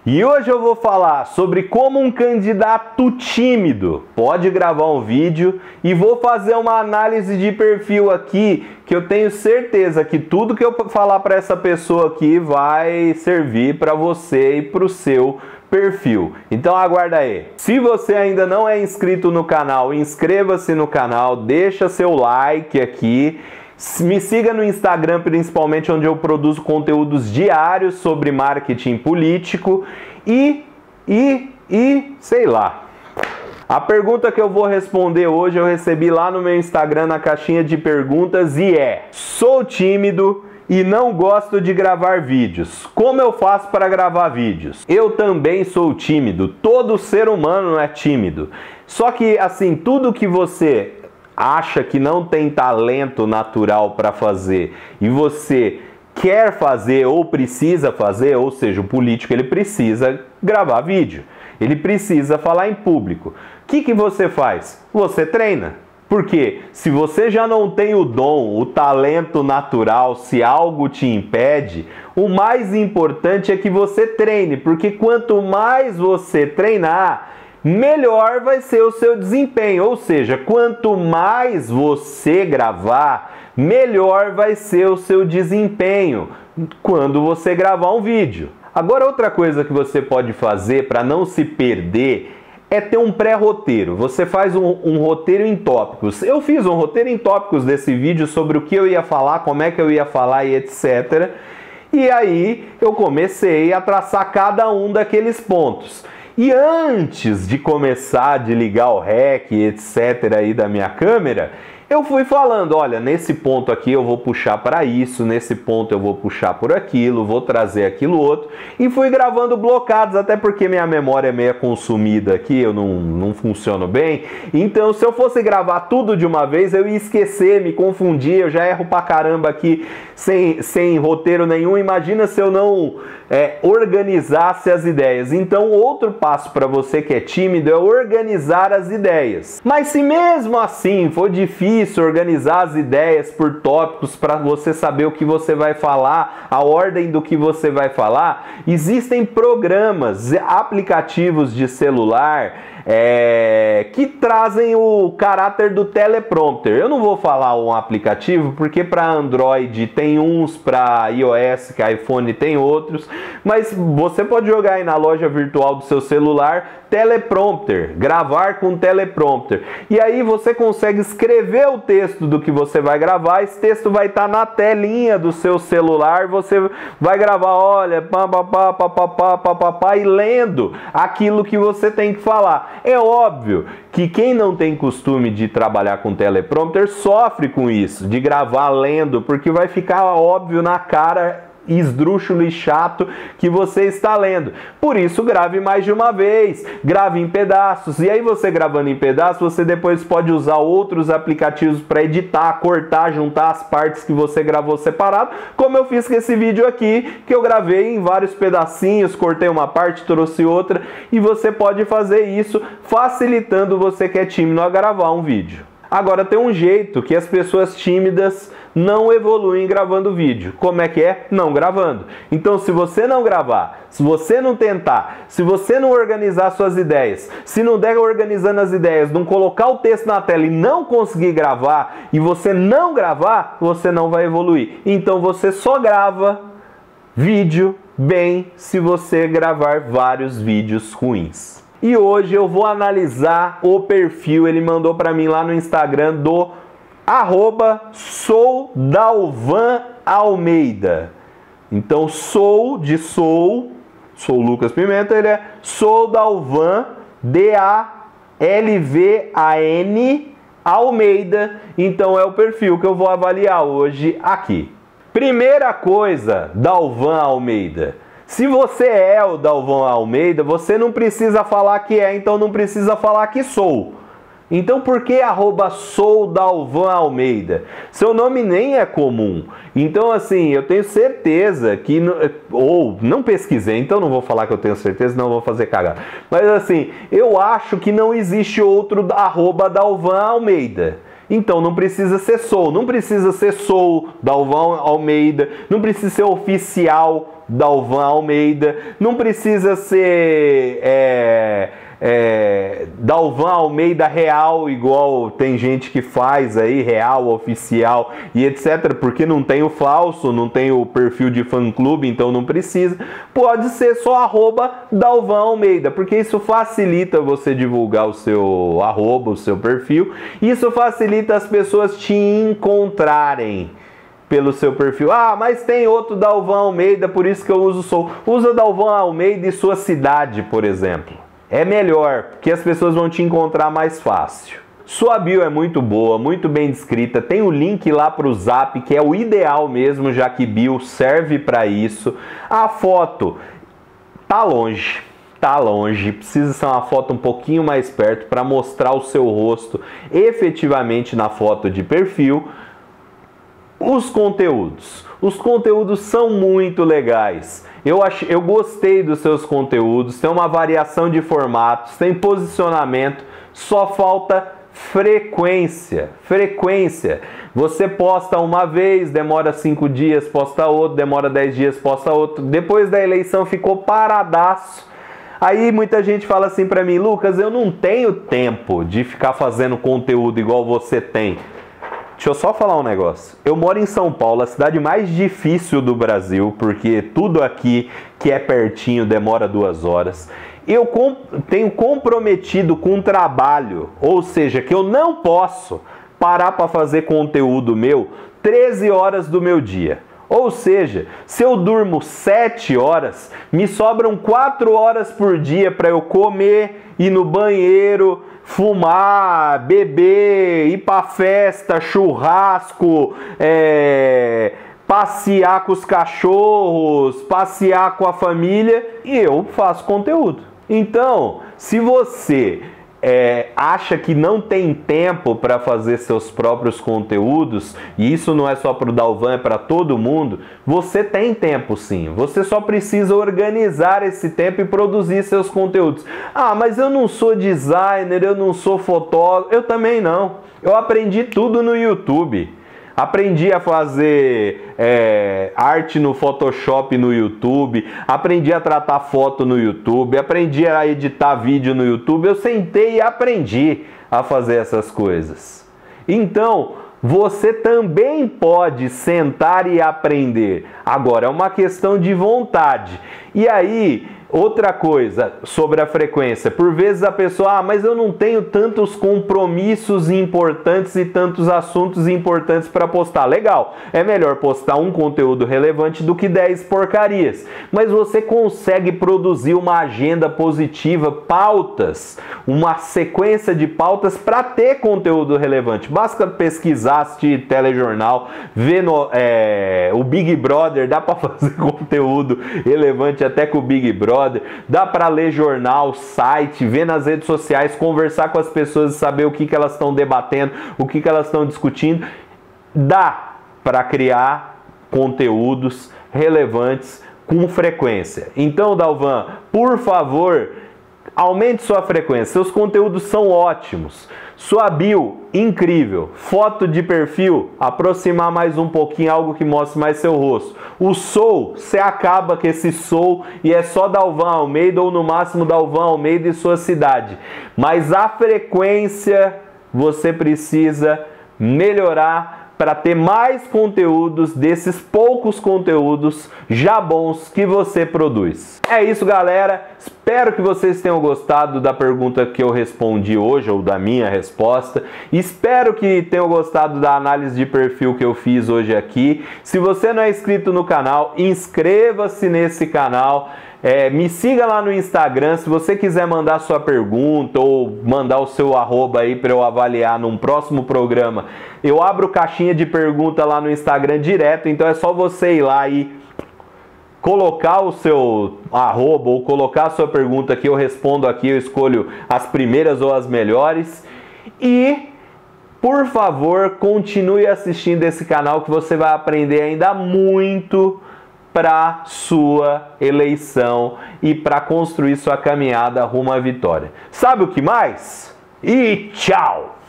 E hoje eu vou falar sobre como um candidato tímido pode gravar um vídeo e vou fazer uma análise de perfil aqui que eu tenho certeza que tudo que eu falar para essa pessoa aqui vai servir para você e para o seu perfil. Então aguarda aí. Se você ainda não é inscrito no canal, inscreva-se no canal, deixa seu like aqui. Me siga no Instagram, principalmente, onde eu produzo conteúdos diários sobre marketing político e sei lá. A pergunta que eu vou responder hoje eu recebi lá no meu Instagram, na caixinha de perguntas, e é: sou tímido e não gosto de gravar vídeos. Como eu faço para gravar vídeos? Eu também sou tímido. Todo ser humano é tímido. Só que, assim, tudo que você acha que não tem talento natural para fazer e você quer fazer ou precisa fazer, ou seja, o político ele precisa gravar vídeo, ele precisa falar em público. O que você faz? Você treina. Porque se você já não tem o dom, o talento natural, se algo te impede, o mais importante é que você treine, porque quanto mais você treinar, melhor vai ser o seu desempenho. Ou seja, quanto mais você gravar, melhor vai ser o seu desempenho quando você gravar um vídeo. Agora, outra coisa que você pode fazer para não se perder é ter um pré-roteiro. Você faz um roteiro em tópicos. Eu fiz um roteiro em tópicos desse vídeo sobre o que eu ia falar, como é que eu ia falar e etc. E aí eu comecei a traçar cada um daqueles pontos. E antes de começar, de ligar o REC, etc. aí da minha câmera, eu fui falando, olha, nesse ponto aqui eu vou puxar para isso, nesse ponto eu vou puxar por aquilo, vou trazer aquilo outro, e fui gravando blocados, até porque minha memória é meio consumida aqui, eu não funciono bem, então se eu fosse gravar tudo de uma vez, eu ia esquecer, me confundir, eu já erro pra caramba aqui, sem roteiro nenhum. Imagina se eu não organizasse as ideias. Então, outro passo para você que é tímido é organizar as ideias. Mas se mesmo assim for difícil organizar as ideias por tópicos para você saber o que você vai falar, a ordem do que você vai falar, existem programas, aplicativos de celular que trazem o caráter do teleprompter. Eu não vou falar um aplicativo porque para Android tem uns, para iOS, que iPhone tem outros, mas você pode jogar aí na loja virtual do seu celular teleprompter, gravar com teleprompter, e aí você consegue escrever o texto do que você vai gravar. Esse texto vai estar na telinha do seu celular, você vai gravar, olha, e lendo aquilo que você tem que falar. É óbvio que quem não tem costume de trabalhar com teleprompter sofre com isso, de gravar lendo, porque vai ficar óbvio na cara, esdrúxulo e chato, que você está lendo. Por isso, grave mais de uma vez, grave em pedaços, e aí você gravando em pedaços, você depois pode usar outros aplicativos para editar, cortar, juntar as partes que você gravou separado, como eu fiz com esse vídeo aqui, que eu gravei em vários pedacinhos, cortei uma parte, trouxe outra, e você pode fazer isso facilitando você que é tímido a gravar um vídeo. Agora, tem um jeito que as pessoas tímidas não evoluem gravando vídeo. Como é que é? Não gravando. Então, se você não gravar, se você não tentar, se você não organizar suas ideias, se não der organizando as ideias, não colocar o texto na tela e não conseguir gravar, e você não gravar, você não vai evoluir. Então, você só grava vídeo bem se você gravar vários vídeos ruins. E hoje eu vou analisar o perfil, ele mandou para mim lá no Instagram do @soudalvanalmeida. Então, sou Lucas Pimenta, ele é Soudalvan, D-A-L-V-A-N, Almeida. Então é o perfil que eu vou avaliar hoje aqui. Primeira coisa, Dalvan Almeida. Se você é o Dalvan Almeida, você não precisa falar que é, então não precisa falar que sou. Então por que @soudalvanalmeida? Seu nome nem é comum. Então assim, eu tenho certeza que... Ou não pesquisei, então não vou falar que eu tenho certeza, não vou fazer cagada. Mas assim, eu acho que não existe outro @dalvanalmeida. Então não precisa ser Sou, não precisa ser Sou Dalvan Almeida, não precisa ser oficial Dalvan Almeida, não precisa ser Dalvan Almeida Real, igual tem gente que faz aí, real, oficial e etc, porque não tem o falso, não tem o perfil de fã-clube, então não precisa. Pode ser só @Dalvan Almeida, porque isso facilita você divulgar o seu arroba, o seu perfil, isso facilita as pessoas te encontrarem pelo seu perfil. Ah, mas tem outro Dalvan Almeida, por isso que eu uso Sou. Usa Dalvan Almeida e sua cidade, por exemplo. É melhor, porque as pessoas vão te encontrar mais fácil. Sua bio é muito boa, muito bem descrita. Tem o link lá para o Zap, que é o ideal mesmo, já que bio serve para isso. A foto tá longe. Tá longe, precisa ser uma foto um pouquinho mais perto para mostrar o seu rosto efetivamente na foto de perfil. Os conteúdos são muito legais. Eu gostei dos seus conteúdos, tem uma variação de formatos, tem posicionamento, só falta frequência. Você posta uma vez, demora 5 dias, posta outro, demora 10 dias, posta outro. Depois da eleição ficou paradaço. Aí muita gente fala assim pra mim: Lucas, eu não tenho tempo de ficar fazendo conteúdo igual você tem. Deixa eu só falar um negócio. Eu moro em São Paulo, a cidade mais difícil do Brasil, porque tudo aqui que é pertinho demora 2 horas. Eu tenho comprometido com um trabalho, ou seja, que eu não posso parar para fazer conteúdo meu 13 horas do meu dia. Ou seja, se eu durmo 7 horas, me sobram 4 horas por dia para eu comer, ir no banheiro, fumar, beber, ir pra festa, churrasco, passear com os cachorros, passear com a família, e eu faço conteúdo. Então, se você acha que não tem tempo para fazer seus próprios conteúdos, e isso não é só para o Dalvan, é para todo mundo, você tem tempo sim. Você só precisa organizar esse tempo e produzir seus conteúdos. Ah, mas eu não sou designer, eu não sou fotógrafo. Eu também não. Eu aprendi tudo no YouTube. Aprendi a fazer arte no Photoshop no YouTube, aprendi a tratar foto no YouTube, aprendi a editar vídeo no YouTube. Eu sentei e aprendi a fazer essas coisas. Então, você também pode sentar e aprender. Agora, é uma questão de vontade. E aí, outra coisa sobre a frequência. Por vezes a pessoa, mas eu não tenho tantos compromissos importantes e tantos assuntos importantes para postar. Legal, é melhor postar um conteúdo relevante do que 10 porcarias. Mas você consegue produzir uma agenda positiva, pautas, uma sequência de pautas para ter conteúdo relevante. Basta pesquisar, assistir telejornal, ver o Big Brother, dá para fazer conteúdo relevante até com o Big Brother, dá para ler jornal, site, ver nas redes sociais, conversar com as pessoas e saber o que elas estão debatendo, o que elas estão discutindo. Dá para criar conteúdos relevantes com frequência. Então, Dalvan, por favor, aumente sua frequência. Seus conteúdos são ótimos. Sua bio, incrível. Foto de perfil, aproximar mais um pouquinho, algo que mostre mais seu rosto. O Sou, você acaba com esse Sou e é só Dalvan Almeida ou no máximo Dalvan Almeida e sua cidade. Mas a frequência você precisa melhorar para ter mais conteúdos desses poucos conteúdos já bons que você produz. É isso, galera. Espero que vocês tenham gostado da pergunta que eu respondi hoje, ou da minha resposta. Espero que tenham gostado da análise de perfil que eu fiz hoje aqui. Se você não é inscrito no canal, inscreva-se nesse canal. Me siga lá no Instagram. Se você quiser mandar sua pergunta ou mandar o seu arroba aí para eu avaliar num próximo programa, eu abro caixinha de pergunta lá no Instagram direto, então é só você ir lá e colocar o seu arroba ou colocar a sua pergunta que eu respondo aqui, eu escolho as primeiras ou as melhores. E, por favor, continue assistindo esse canal que você vai aprender ainda muito para sua eleição e para construir sua caminhada rumo à vitória. Sabe o que mais? E tchau!